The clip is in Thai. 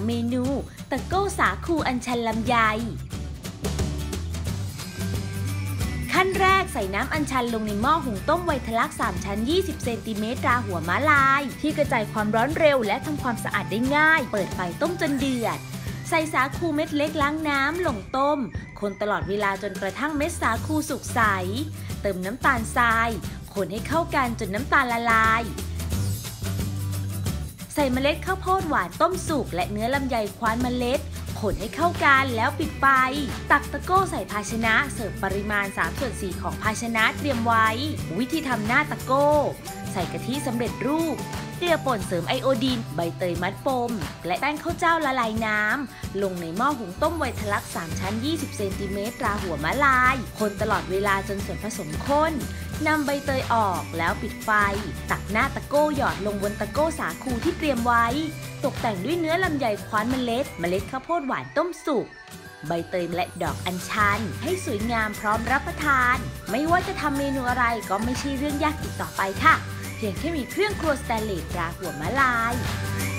เมนูตะโก้สาคูอัญชันลำไยขั้นแรกใส่น้ำอัญชันลงในหม้อหุงต้มไวทะลัก3ชั้น20เซนติเมตรราหัวม้าลายที่กระจายความร้อนเร็วและทำความสะอาดได้ง่ายเปิดไฟต้มจนเดือดใส่สาคูเม็ดเล็กล้างน้ำลงต้มคนตลอดเวลาจนกระทั่งเม็ดสาคูสุกใสเติมน้ำตาลทรายคนให้เข้ากันจนน้ำตาลละลายใส่เมล็ดข้าวโพดหวานต้มสุกและเนื้อลำไยคว้านเมล็ดคนให้เข้ากันแล้วปิดไฟตักตะโก้ใส่ภาชนะเสิร์ฟปริมาณ3/4ของภาชนะเตรียมไว้วิธีทำหน้าตะโก้ใส่กะทิสำเร็จรูปเกลือป่นเสริมไอโอดีนใบเตยมัดปมและแป้งข้าวเจ้าละลายน้ำลงในหม้อหุงต้มไวทะลัก3ชั้น20เซนติเมตรราหัวม้าลายคนตลอดเวลาจนส่วนผสมข้นนำใบเตยออกแล้วปิดไฟตักหน้าตะโก้หยอดลงบนตะโก้สาคูที่เตรียมไว้ตกแต่งด้วยเนื้อลำไยคว้านเมล็ดข้าวโพดหวานต้มสุกใบเตยและดอกอัญชันให้สวยงามพร้อมรับประทานไม่ว่าจะทำเมนูอะไรก็ไม่ใช่เรื่องยากอีกต่อไปค่ะเพียงแค่มีเครื่องครัวสแตนเลสราหัวม้าลาย